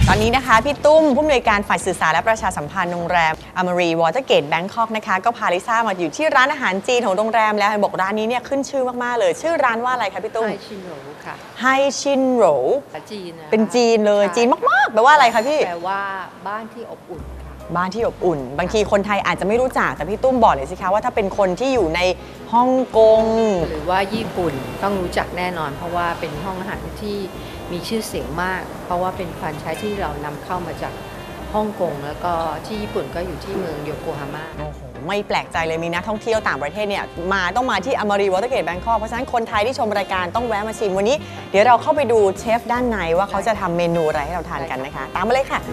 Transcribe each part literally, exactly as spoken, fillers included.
ตอนนี้นะคะพี่ตุ้มผู้อำนวยการฝ่ายสื่อสารและประชาสัมพันธ์โรงแรมอมรีวอเตอร์เกตแบงคอกนะคะก็พาลิซ่ามาอยู่ที่ร้านอาหารจีนของโรงแรมแล้วบอกร้านนี้เนี่ยขึ้นชื่อมากๆเลยชื่อร้านว่าอะไรคะพี่ตุ้มไฮชินโหรค่ะไฮชินโหรจีนเป็นจีนเลยจีนมากๆแปลว่าอะไรคะพี่แปลว่าบ้านที่อบอุ่นบ้านที่อบอุ่นบางทีคนไทยอาจจะไม่รู้จักแต่พี่ตุ้มบอกเลยสิคะว่าถ้าเป็นคนที่อยู่ในฮ่องกงหรือว่าญี่ปุ่นต้องรู้จักแน่นอนเพราะว่าเป็นห้องอาหารที่มีชื่อเสียงมากเพราะว่าเป็นแฟรนไชส์ที่เรานำเข้ามาจากฮ่องกงแล้วก็ที่ญี่ปุ่นก็อยู่ที่เมืองโยโกฮาม่าโอ้โหไม่แปลกใจเลยมีนักท่องเที่ยวต่างประเทศเนี่ยมาต้องมาที่อมรีวอเตอร์เกตแบงคอกเพราะฉะนั้นคนไทยที่ชมรายการต้องแวะมาชิมวันนี้เดี๋ยวเราเข้าไปดูเชฟด้านในว่าเขาจะทำเมนูอะไรให้เราทานกันนะคะตามมาเลยค่ะ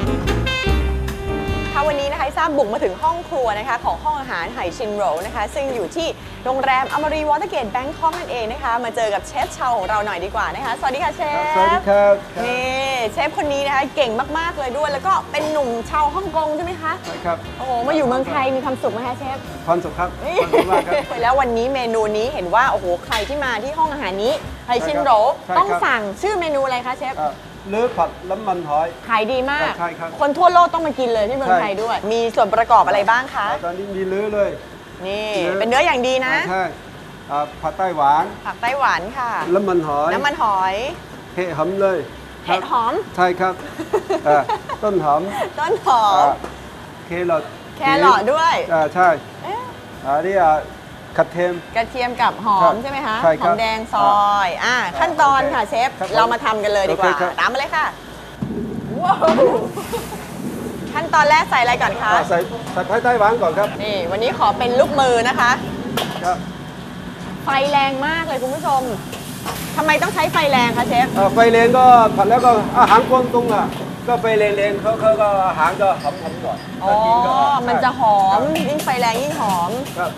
วันนี้นะคะทราบบุกมาถึงห้องครัวนะคะของห้องอาหารไหชินโหรนะคะซึ่งอยู่ที่โรงแรมอมรีวอเตอร์เกตแบงคอกนั่นเองนะคะมาเจอกับเชฟชาวของเราหน่อยดีกว่านะคะสวัสดีค่ะเชฟสวัสดีครับนี่เชฟคนนี้นะคะเก่งมากๆเลยด้วยแล้วก็เป็นหนุ่มชาวฮ่องกงใช่ไหมคะใช่ครับโอ้โหมาอยู่เมืองไทยมีความสุขไหมคะเชฟความสุขครับความสุขมากครับแล้ววันนี้เมนูนี้เห็นว่าโอ้โหใครที่มาที่ห้องอาหารนี้ไหชินโหรต้องสั่งชื่อเมนูอะไรคะเชฟเนื้อผัดน้ำมันหอยขายดีมากใช่ครับคนทั่วโลกต้องมากินเลยที่เมืองไทยด้วยมีส่วนประกอบอะไรบ้างคะตอนนี้มีเนื้อเลยนี่เป็นเนื้ออย่างดีนะใช่ผัดไต้หวานผักไต้หวานค่ะน้ำมันหอยน้ำมันหอยเห็ดหอมเลยเห็ดหอมใช่ครับต้นหอมต้นหอมแครอทแครอทด้วยใช่อันนี้กระเทียมกระเทียมกับหอมใช่ไหมคะหอมแดงซอยอ่าขั้นตอนค่ะเชฟเรามาทำกันเลยดีกว่าตามมาเลยค่ะว้าวขั้นตอนแรกใส่อะไรก่อนคะใส่ใส่ไต้หวานก่อนครับนี่วันนี้ขอเป็นลูกมือนะคะครับไฟแรงมากเลยคุณผู้ชมทำไมต้องใช้ไฟแรงคะเชฟไฟแรงก็ผัดแล้วก็อาหารกวางตุ้งอ่ะก็ไฟแรงๆเขาเขาก็อาหารก็หอมๆก่อนอ๋อมันจะหอมยิ่งไฟแรงยิ่งหอมครับ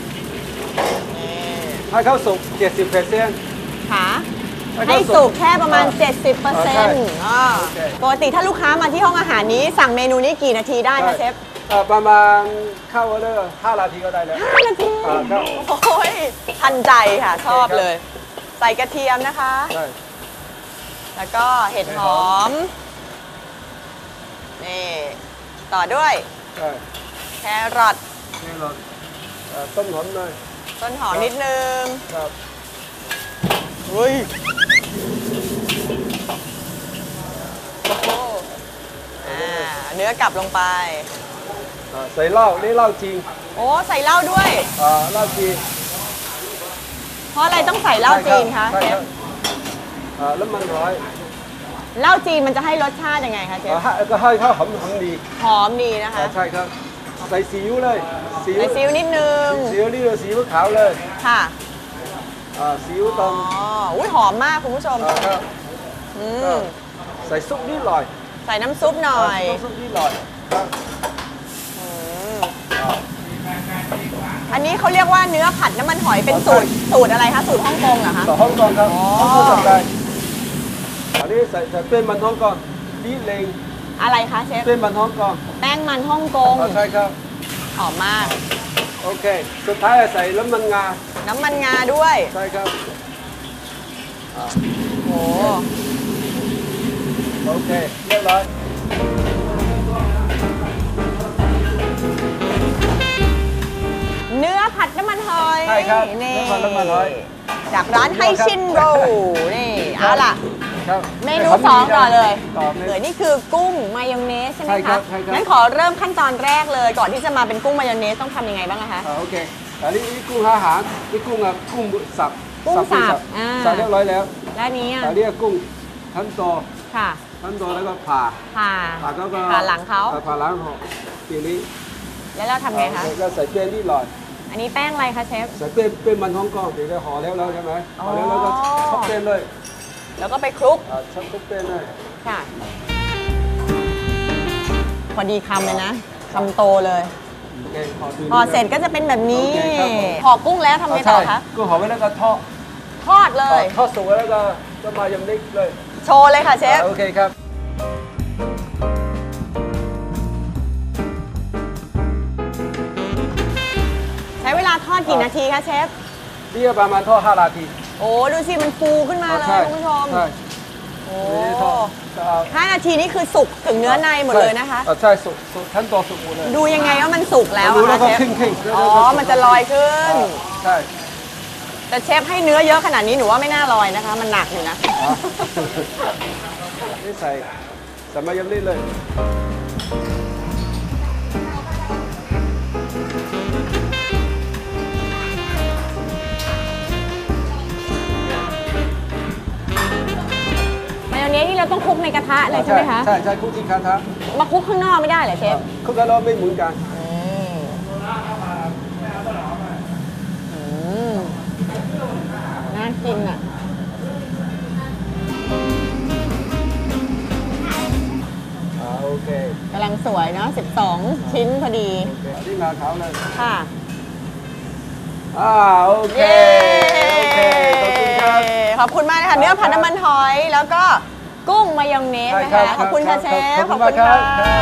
ให้เข้าสุก เจ็ดสิบเปอร์เซ็นต์ค่ะให้สุกแค่ประมาณ เจ็ดสิบเปอร์เซ็นต์ ปกติถ้าลูกค้ามาที่ห้องอาหารนี้สั่งเมนูนี้กี่นาทีได้คะเชฟประมาณเข้าเลยห้านาทีก็ได้แล้วห้านาทีโอ้ยทันใจค่ะชอบเลย ใส่กระเทียมนะคะแล้วก็เห็ดหอมนี่ต่อด้วยแครอทต้นหอมหน่อยต้นหอมนิดนึงครับอุ้ยโอ้โหเนื้อกลับลงไปใส่เหล้านี่เหล้าจริงโอ้ใส่เหล้าด้วยอ่าเหล้าจริงเพราะอะไรต้องใส่เหล้าจีนคะเชฟอ่าแล้วมันน้อยเหล้าจีนมันจะให้รสชาติยังไงคะเชฟก็ให้ข้าวหอมหอมดีหอมดีนะคะใช่ครับใส่ซีอิ๊วเลยใส่ซีอิ๊วนิดนึงซีอิ๊วนี่เลยซีอิ๊วขาวเลยค่ะซีอิ๊วตองอ๋ออุ้ยหอมมากคุณผู้ชมอืมใส่ซุปนิดหน่อยใส่น้ำซุปหน่อยซุปนิดหน่อยอันนี้เขาเรียกว่าเนื้อผัดน้ำมันหอยเป็นสูตรสูตรอะไรคะสูตรฮ่องกงเหรอคะสูตรฮ่องกงครับฮ่องกงทำได้อันนี้ใส่ใส่เป็นมันฮ่องกงนี่เลงอะไรคะเชฟเป็นมันฮ่องกงแป้งมันฮ่องกงใช่ครับหอมมากโอเคสุดท้ายใส่น้ำมันงาน้ำมันงาด้วยใช่ครับโอ้โอเคเรียบร้อยเนื้อผัดน้ำมันหอยใช่ครับเนื้อผัดน้ำมันหอยจากร้านไหชินโหรนี่เอาล่ะเมนูสองก่อนเลยเดี๋ยวนี่คือกุ้งมายองเนสใช่ไหมคะงั้นขอเริ่มขั้นตอนแรกเลยก่อนที่จะมาเป็นกุ้งมายองเนสต้องทำยังไงบ้างคะโอเคอันนี้กุ้งอาหารนี่กุ้งอ่ะกุ้งสับกุ้งสับสับเรียบร้อยแล้วแล้วนี้อ่ะอันนี้กุ้งทั้งตัวค่ะทั้งตัวแล้วก็ผ่าผ่าผ่าก็ผ่าหลังเขาผ่าหลังเขาทีนี้แล้วเราทำไงคะก็ใส่เกลือนิดหน่อยอันนี้แป้งอะไรคะเชฟใส่เป็นเป็นมันฮ่องกงเดี๋ยวห่อแล้วแล้วใช่ไหมห่อแล้วแล้วก็ช็อปเป็นเลยแล้วก็ไปคลุกช็อปเป็นเลยค่ะพอดีคำเลยนะคำโตเลยห่อเสร็จก็จะเป็นแบบนี้ห่อกุ้งแล้วทำไงต่อคะกุ้งห่อไว้แล้วก็ทอดทอดเลยทอดสุกแล้วก็จะมายำนิกเลยโชว์เลยค่ะเชฟโอเคครับใช้เวลาทอดกี่นาทีคะเชฟนี่ประมาณทอดห้านาทีโอ้ดูสิมันฟูขึ้นมาเลยคุณผู้ชมโอ้ห้านาทีนี่คือสุกถึงเนื้อในหมดเลยนะคะใช่สุกทั้งตัวสุกหมดเลยดูยังไงว่ามันสุกแล้วรู้แล้วก็เชฟขึ้นขึ้นอ๋อมันจะลอยขึ้นใช่แต่เชฟให้เนื้อเยอะขนาดนี้หนูว่าไม่น่าลอยนะคะมันหนักอยู่นะนี่ใส่ใส่มายองเนสเลยมายองเนสที่เราต้องคลุกในกระทะเลยใช่ไหมคะใช่ใช่คลุกที่กระทะมาคลุกข้างนอกไม่ได้เหรอเชฟคลุกแล้วเราไม่เหมือนกันน่ากินอ่ะโอเคกำลังสวยเนาะสิบสองชิ้นพอดีที่งาขาวเลยค่ะอ่าโอเคโอเคขอบคุณครับขอบคุณมากนะคะเนื้อผัดน้ำมันหอยแล้วก็กุ้งมายองเนสนะคะขอบคุณค่ะเชฟขอบคุณค่ะ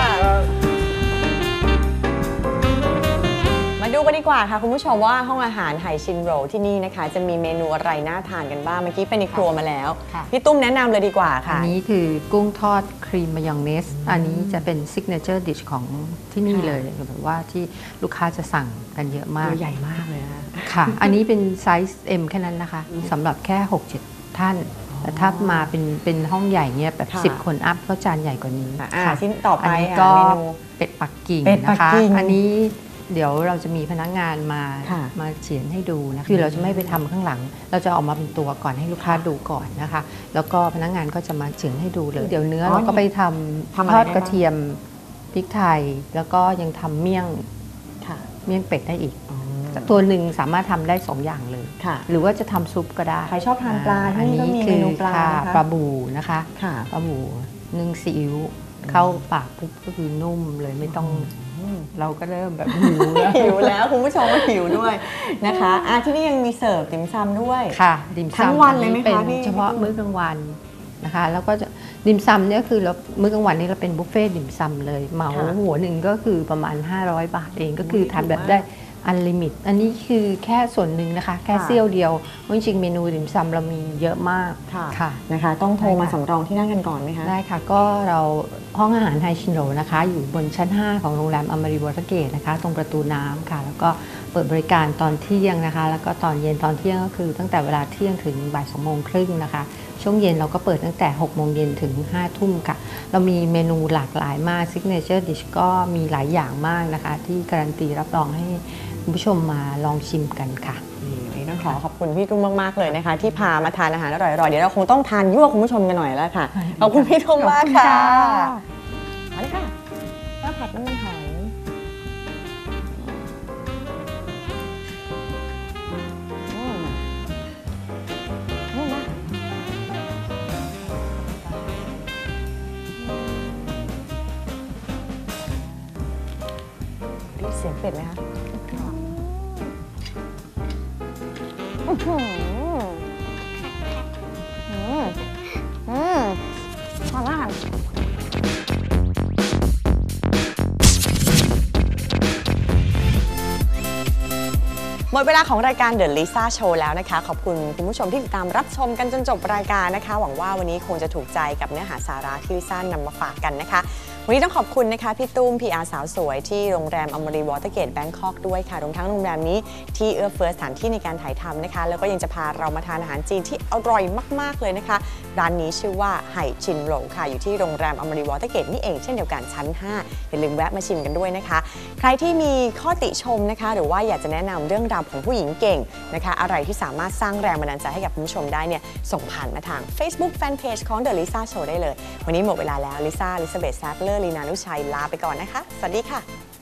มาดูกันดีกว่าค่ะคุณผู้ชมว่าห้องอาหารไห่ชินโรที่นี่นะคะจะมีเมนูอะไรน่าทานกันบ้างเมื่อกี้ไปในครัวมาแล้วพี่ตุ้มแนะนำเลยดีกว่าค่ะอันนี้คือกุ้งทอดครีมมายองเนสอันนี้จะเป็นซิกเนเจอร์ดิชของที่นี่เลยแบบว่าที่ลูกค้าจะสั่งกันเยอะมากตัวใหญ่มากเลยนะค่ะอันนี้เป็นไซส์ เอ็ม แค่นั้นนะคะสำหรับแค่ หกเจ็ด ท่านแต่ถ้ามาเป็นเป็นห้องใหญ่เนี่ยแบบสิบคนอัพก็จานใหญ่กว่านี้ค่ะชิ้นต่อไปก็เป็ดปักกิ่งนะคะอันนี้เดี๋ยวเราจะมีพนักงานมามาเฉียนให้ดูนะคือเราจะไม่ไปทำข้างหลังเราจะออกมาเป็นตัวก่อนให้ลูกค้าดูก่อนนะคะแล้วก็พนักงานก็จะมาเฉียนให้ดูเลยเดี๋ยวเนื้อเราก็ไปทำทอดกระเทียมพริกไทยแล้วก็ยังทำเมี่ยงเมี่ยงเป็ดได้อีกตัวหนึ่งสามารถทำได้สองอย่างเลยหรือว่าจะทำซุปก็ได้ใครชอบทานปลาที่นี่ก็มีเมนูปลาปลาบูนะคะปลาบูนึ่งซีอิ๊วเข้าปากปุ๊บก็คือนุ่มเลยไม่ต้องเราก็เริ่มแบบหิวแล้วหิวแล้วคุณผู้ชมก็หิวด้วยนะคะอ่ะที่นี่ยังมีเสิร์ฟติ่มซำด้วยค่ะดิมซำทั้งวันเลยไหมคะพี่เฉพาะมื้อกลางวันนะคะแล้วก็จะดิมซำเนี่ยคือเรามื้อกลางวันนี้เราเป็นบุฟเฟ่ดิมซำเลยเหมาหัวหนึ่งก็คือประมาณห้าร้อยบาทเองก็คือทานแบบได้อันลิมิตอันนี้คือแค่ส่วนหนึ่งนะคะแค่เสี้ยวเดียวจริงๆเมนูดิมซำเรามีเยอะมากค่ะนะคะต้องโทรมาสำรองที่นั่งกันก่อนไหมคะได้ค่ะก็เราห้องอาหารไฮชินโรนะคะอยู่บนชั้นห้าของโรงแรมอมรีวอเตอร์เกตนะคะตรงประตูน้ำค่ะแล้วก็เปิดบริการตอนเที่ยงนะคะแล้วก็ตอนเย็นตอนเที่ยงก็คือตั้งแต่เวลาเที่ยงถึงบ่ายสองโมงครึ่งนะคะช่วงเย็นเราก็เปิดตั้งแต่หกโมงเย็นถึงห้าทุ่มค่ะเรามีเมนูหลากหลายมากซิกเนเจอร์ดิชก็มีหลายอย่างมากนะคะที่การันตีรับรองให้คุณผู้ชมมาลองชิมกันค่ะนี่ต้องขอขอบคุณพี่ตุ้มมากๆเลยนะคะที่พามาทานอาหารอร่อยๆเดี๋ยวเราคงต้องทานยั่วคุณผู้ชมกันหน่อยแล้วค่ะขอบคุณพี่ตุ้มมากค่ะเอาเลยค่ะข้าวผัดน้ำมันหอยเสียงเป็ดไหมคะอืมอืมอืมพอแล้วค่ะหมดเวลาของรายการ The Lisa Show แล้วนะคะขอบคุณคุณผู้ชมที่ติดตามรับชมกันจนจบรายการนะคะหวังว่าวันนี้คงจะถูกใจกับเนื้อหาสาระที่ลิซ่านำมาฝากกันนะคะวันนี้ต้องขอบคุณนะคะพี่ตุ้ม พี อาร์ สาวสวยที่โรงแรมอมรีวอเตอร์เกตแบงคอกด้วยค่ะรวมทั้งโรงแรมนี้ที่เอื้อเฟื้อสถานที่ในการถ่ายทำนะคะแล้วก็ยังจะพาเรามาทานอาหารจีนที่อร่อยมากๆเลยนะคะร้านนี้ชื่อว่าไห่ชินโรค่ะอยู่ที่โรงแรมอมรีวอเตอร์เกตนี่เองเช่นเดียวกันชั้นห้าอย่าลืมแวะมาชิมกันด้วยนะคะใครที่มีข้อติชมนะคะหรือว่าอยากจะแนะนำเรื่องราวของผู้หญิงเก่งนะคะอะไรที่สามารถสร้างแรงบันดาลใจให้กับคุณผู้ชมได้เนี่ยส่งผ่านมาทาง Facebook Fanpage ของ The Lisa Show ได้เลยวันนี้หมดเวลาแล้วลิซ่า ลิซาเบธ แซฟเลอร์ ลีนานุชัยลาไปก่อนนะคะสวัสดีค่ะ